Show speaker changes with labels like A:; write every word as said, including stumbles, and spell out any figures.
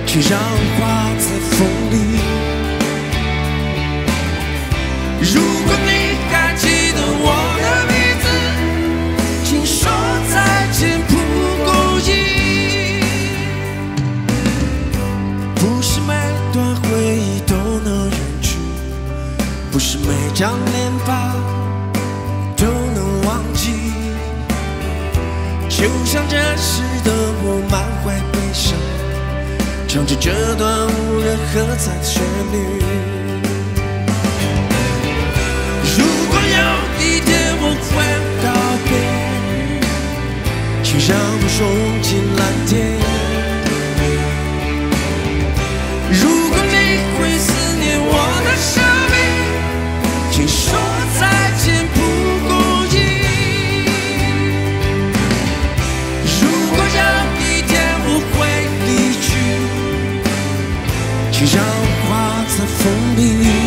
A: 却让花在风里。如果你还记得我的名字，请说再见蒲公英。不是每段回忆都能远去，不是每张脸庞都能忘记。就像这时的我满怀悲伤，唱着这段无人喝彩的旋律。如果有一天我会告别，请让我冲进蓝天。如果你会思念我的生命，请说再见蒲公英。如果有一天我会离去，请让花在风里。